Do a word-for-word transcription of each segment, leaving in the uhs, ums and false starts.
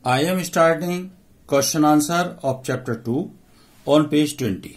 I am starting question answer of chapter two on page twenty.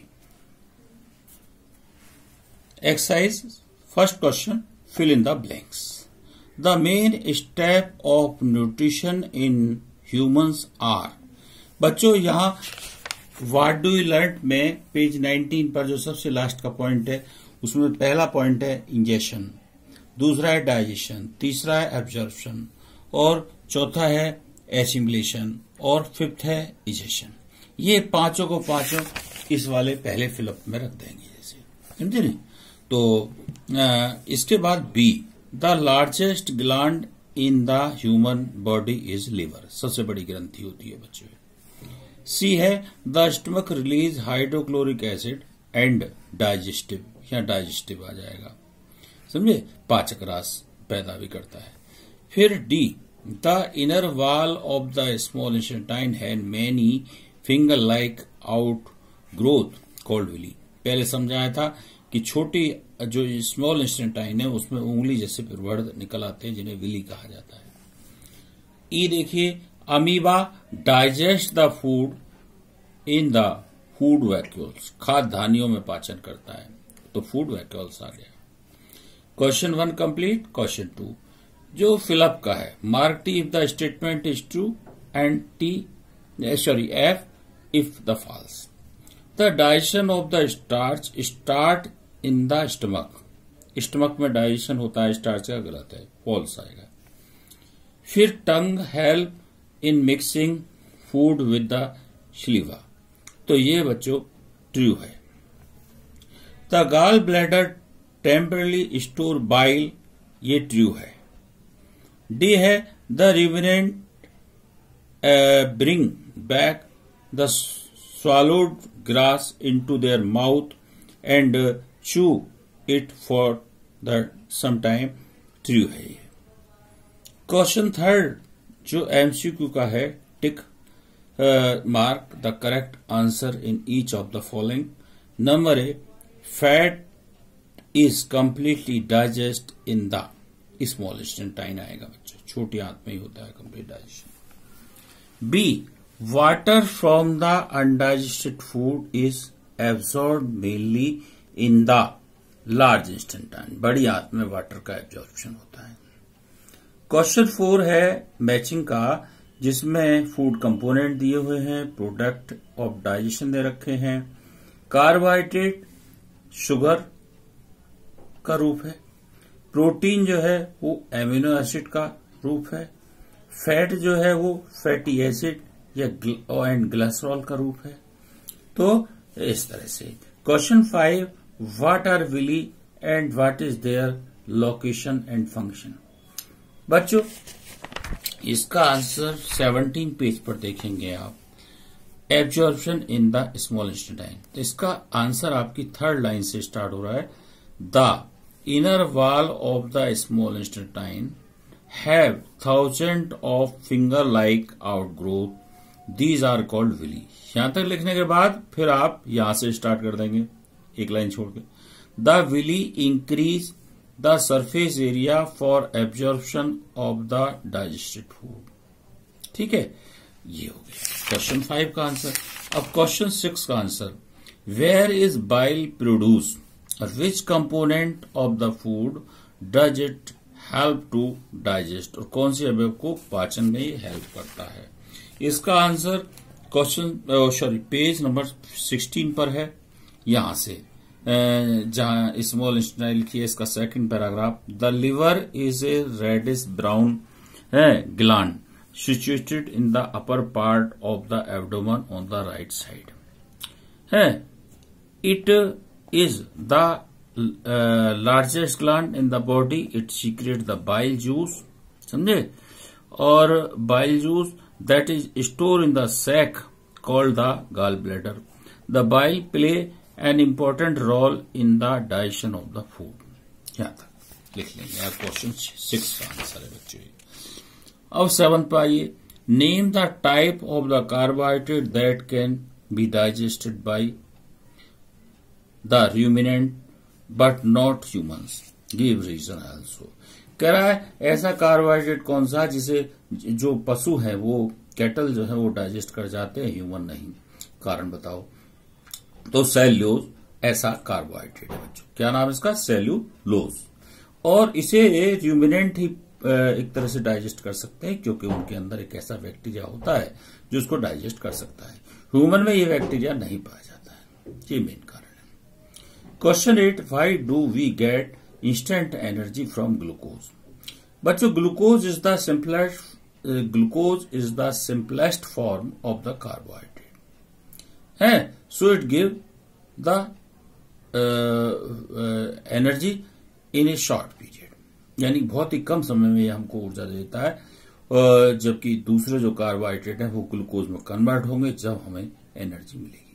Exercise first question, fill in the blanks. The main step of nutrition in humans are. बच्चों यहाँ what do you learn में page nineteen पर जो सबसे last का point है उसमें पहला पॉइंट है इंजेक्शन, दूसरा है डाइजेशन, तीसरा है एब्जॉर्प्शन और चौथा है एसिमिलेशन और फिफ्थ है इजेशन। ये पांचों को पांचों इस वाले पहले फिलअप में रख देंगे जैसे, समझे नहीं। तो आ, इसके बाद B, the largest gland in the human body is liver, सबसे बड़ी ग्रंथि होती है बच्चों। सी है the stomach release hydrochloric acid and digestive, या डाइजेस्टिव आ जाएगा, समझे, पाचक रास पैदा भी करता है। फिर D, the inner wall of the small intestine had many finger like outgrowth called villi. पहले समझाया था कि छोटी जो स्मॉल इंटेस्टाइन है उसमें उंगली जैसे वर्ड निकल आते हैं जिन्हें विली कहा जाता है। ई देखिए, amoeba digest the food in the food vacuoles, खाद्य धानियों में पाचन करता है, तो फूड वैक्यूल्स आ गया। Question one complete. Question two जो फिलअप का है, mark T if the statement is true and T sorry F if the false. The digestion of the starch start in the stomach, stomach में digestion होता है starch का, गलत है, false आएगा। फिर tongue help in mixing food with the saliva, तो ये बच्चों ट्रू है। The gall bladder temporarily store bile, ये ट्रू है। डी है the ruminant bring back the swallowed grass into their mouth and uh, chew it for the some time, true है ये। Question third जो एमसीक्यू का है, tick mark the correct answer in each of the following. Number A, fat is completely digest in the small intestine आएगा बच्चों, छोटी आंत में ही होता है complete digestion. B, water from the undigested food is absorbed mainly in the large intestine, बड़ी आंत में वाटर का एब्जॉर्प्शन होता है। क्वेश्चन फोर है मैचिंग का, जिसमें फूड कंपोनेंट दिए हुए हैं, प्रोडक्ट ऑफ डाइजेशन दे रखे हैं। कार्बोहाइड्रेट शुगर का रूप है, प्रोटीन जो है वो एमिनो एसिड का रूप है, फैट जो है वो फैटी एसिड या एंड ग्लिसरॉल का रूप है। तो इस तरह से question five, what are villi and what is their location and function. बच्चों इसका आंसर सेवनटीन पेज पर देखेंगे आप, absorption in the small intestine. तो इसका आंसर आपकी थर्ड लाइन से स्टार्ट हो रहा है, the inner wall of the small intestine have thousand of finger like outgrowth, these are called villi. यहां तक लिखने के बाद फिर आप यहां से स्टार्ट कर देंगे एक लाइन छोड़ के, the villi increase the surface area for absorption of the digested food. ठीक है, ये हो गया क्वेश्चन फाइव का आंसर। अब क्वेश्चन सिक्स का answer, where is bile produce, which component of the food does it help to digest, और कौन सी अवयव को पाचन में हेल्प करता है। इसका answer question sorry page number sixteen पर है, यहां से जहां स्मॉल इंटेस्टाइन लिखी है इसका second paragraph, the liver is a reddish brown gland situated in the upper part of the abdomen on the right side है। It is the largest gland in the body, it secrete the bile juice, समझे, और bile juice that is stored in the sac called the gallbladder. The bile play an important role in the digestion of the food. यहाँ तक लिख लेंगे आप, question six का answer है बच्चों। अब सेवन पर आइए, name the type of the carbohydrate that can be digested by the ruminant but not humans. Give reason also. कह रहा है ऐसा कार्बोहाइड्रेट कौन सा जिसे जो पशु है वो कैटल जो है वो डाइजेस्ट कर जाते हैं, ह्यूमन नहीं। कारण बताओ। तो सेल्यूलोज ऐसा कार्बोहाइड्रेट है बच्चों। क्या नाम है इसका? सेल्यूलोज। और इसे रूमिनेंट ही एक तरह से डाइजेस्ट कर सकते हैं, क्योंकि उनके अंदर एक ऐसा बैक्टीरिया होता है जो उसको डाइजेस्ट कर सकता है। ह्यूमन में ये बैक्टीरिया नहीं पाया जाता है, ये मेन कारण है। Question eight, why do we get instant energy from glucose? बच्चों, glucose is the simplest glucose is the simplest form of the carbohydrate है, so it give the energy in a short period, यानी बहुत ही कम समय में ये हमको ऊर्जा देता है, uh, जबकि दूसरे जो कार्बोहाइड्रेट है वो ग्लूकोज में कन्वर्ट होंगे जब हमें एनर्जी मिलेगी।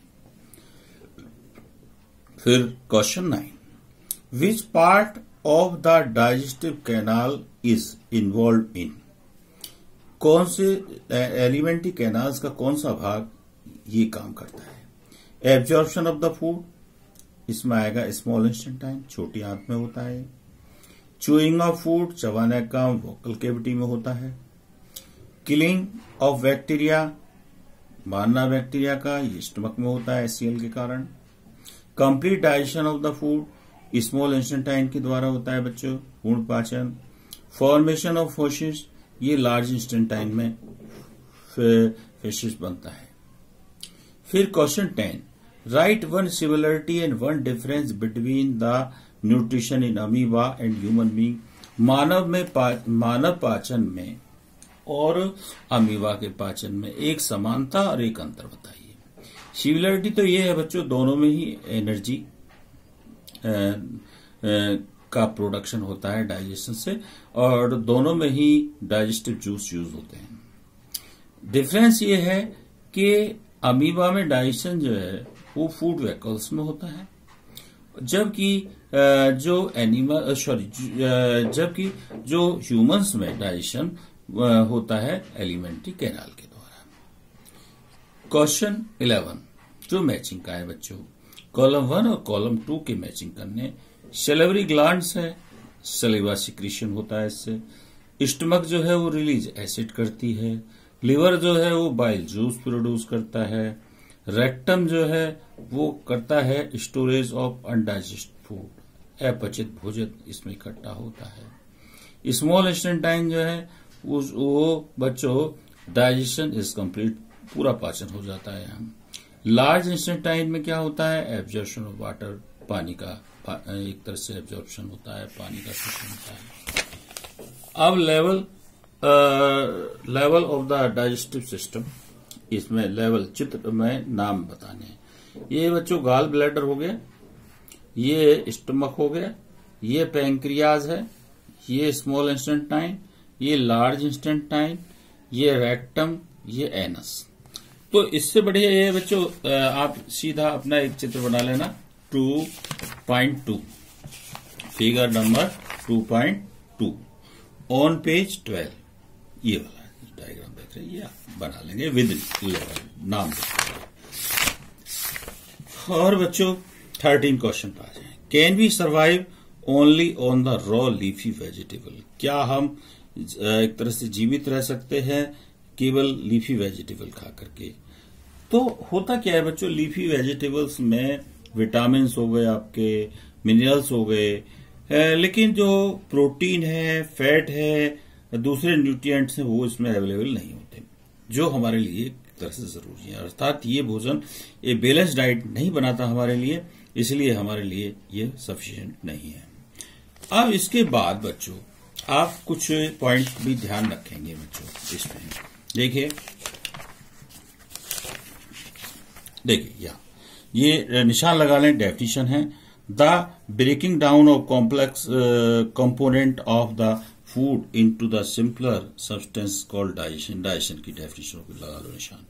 फिर question nine, which part of the digestive canal is involve in? कौन से एलिमेंट्री कैनाल्स का कौन सा भाग ये काम करता है? एब्जॉर्प्शन ऑफ द फूड, इसमें आएगा स्मॉल इंटेस्टाइन, छोटी आंत में होता है। चूइंग ऑफ फूड, चबाने का काम वोकल कैविटी में होता है। किलिंग ऑफ बैक्टीरिया, मारना बैक्टीरिया का, ये स्टमक में होता है एचसीएल के कारण। Complete digestion of the food small intestine के द्वारा होता है बच्चों, पूर्ण पाचन। फॉर्मेशन ऑफ फिशेस, ये लार्ज इंटेस्टाइन में फिशेस बनता है। फिर question ten, write one similarity and one difference between the nutrition in amoeba and human being. मानव में पा, मानव पाचन में और अमीबा के पाचन में एक समानता और एक अंतर बताइए। सिमिलरिटी तो ये है बच्चों, दोनों में ही एनर्जी का प्रोडक्शन होता है डाइजेशन से, और दोनों में ही डाइजेस्टिव जूस यूज होते हैं। डिफरेंस ये है कि अमीबा में डाइजेशन जो है वो फूड वेकल्स में होता है, जबकि जो एनिमल सॉरी जबकि जो ह्यूमंस में डाइजेशन होता है एलिमेंट्री कैनाल के द्वारा। क्वेश्चन इलेवन, जो मैचिंग का है बच्चों, कॉलम वन और कॉलम टू के मैचिंग करने। सेलेवरी ग्लैंड्स है, सलीवा सिक्रीशन होता है इससे। स्टमक जो है वो रिलीज एसिड करती है। लिवर जो है वो बाइल जूस प्रोड्यूस करता है। रेक्टम जो है वो करता है स्टोरेज ऑफ अनडाइजेस्ट फूड, अपचित भोजन इसमें इकट्ठा होता है। स्मॉल इंटेस्टाइन जो है उस वो बच्चों डाइजेशन इज कंप्लीट, पूरा पाचन हो जाता है यहाँ। लार्ज इंटेस्टाइन में क्या होता है? एब्जॉर्प्शन ऑफ वाटर, पानी का एक तरह से एब्जॉर्प्शन होता है, पानी का शोषण होता है। अब level level of the digestive system, इसमें लेवल चित्र में नाम बताने हैं। ये बच्चों गाल ब्लैडर हो गया, ये स्टमक हो गया, ये पैंक्रियाज है, ये स्मॉल इंटेस्टाइन, ये लार्ज इंटेस्टाइन, ये रेक्टम, ये एनस। तो इससे बढ़िया ये है बच्चों, आप सीधा अपना एक चित्र बना लेना, two point two, figure number two point two on page twelve, ये वाला डायग्राम देख रहे हैं, ये बना लेंगे विद लेवल नाम देख। और बच्चों थर्टीन क्वेश्चन पर आ जाए। Can we survive only on the raw leafy vegetable? क्या हम एक तरह से जीवित रह सकते हैं केवल लीफी वेजिटेबल खा करके? तो होता क्या है बच्चों, लीफी वेजिटेबल्स में विटामिन हो गए, आपके मिनरल्स हो गए, लेकिन जो प्रोटीन है, फैट है, दूसरे न्यूट्रिएंट्स हैं, वो इसमें अवेलेबल नहीं होते, जो हमारे लिए एक तरह से जरूरी है। अर्थात ये भोजन एक बैलेंस डाइट नहीं बनाता हमारे लिए, इसलिए हमारे लिए ये सफिशिएंट नहीं है। अब इसके बाद बच्चों आप कुछ पॉइंट भी ध्यान रखेंगे बच्चों इसमें। देखिए देखिए या ये निशान लगा लें, डेफिनेशन है the breaking down of complex component of the food into the simpler substance called digestion. Digestion की डेफिनेशन को लगा लो निशान।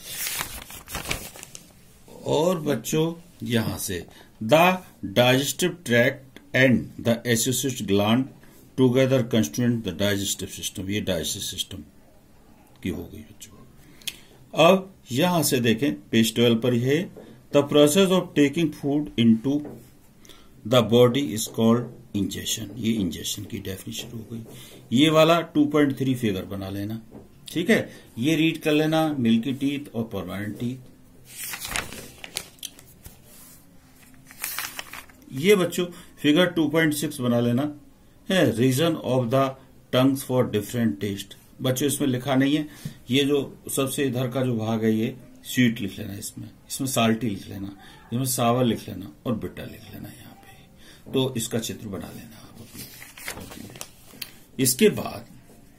और बच्चों यहां से the digestive tract and the associated gland together constitute the digestive system. ये डाइजेस्टिव सिस्टम की हो गई बच्चों। अब यहां से देखें पेज ट्वेल्व पर है, the process of taking food into the body is called ingestion. ये इंजेशन की डेफिनेशन हो गई। ये वाला टू पॉइंट थ्री फिगर बना लेना, ठीक है, ये रीड कर लेना, मिल्की टीथ और परमानेंट टीथ। ये बच्चों फिगर टू पॉइंट सिक्स बना लेना है, region of the tongues for different taste. बच्चों इसमें लिखा नहीं है, ये जो सबसे इधर का जो भाग है ये स्वीट लिख लेना, इसमें इसमें साल्टी लिख लेना, इसमें सावर लिख लेना और बिटर लिख लेना यहाँ पे। तो इसका चित्र बना लेना आप अपने। इसके बाद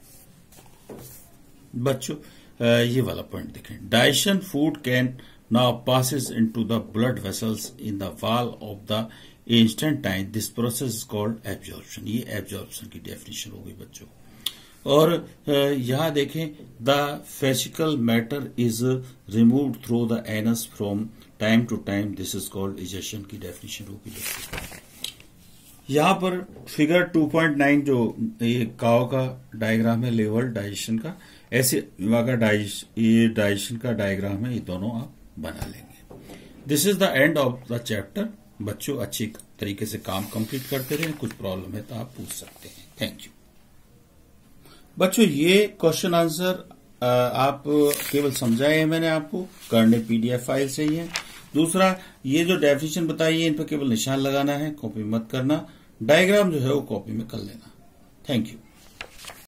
बच्चों ये वाला पॉइंट देखें, digestion food can now passes into the blood vessels in the wall of the instant time, this process is called absorption. ये एब्जॉर्प्शन की डेफिनेशन हो गई बच्चों। और यहां देखें, the faecal matter is removed through the anus from time to time, this is called egestion की definition होगी बच्चों। यहां पर फिगर टू पॉइंट नाइन जो ये काव का डायग्राम है लेवल डाइजेशन का, ऐसे का ये डाइजेशन का डायग्राम है, ये दोनों आप बना लेंगे। This is the end of the chapter. बच्चों अच्छी तरीके से काम कंप्लीट करते रहे, कुछ प्रॉब्लम है तो आप पूछ सकते हैं। थैंक यू बच्चों। ये क्वेश्चन आंसर आप केवल समझाए हैं मैंने आपको, करने पीडीएफ फाइल से ही है। दूसरा, ये जो डेफिनेशन बताई है इन पर केवल निशान लगाना है, कॉपी मत करना। डायग्राम जो है वो कॉपी में कर लेना। Thank you.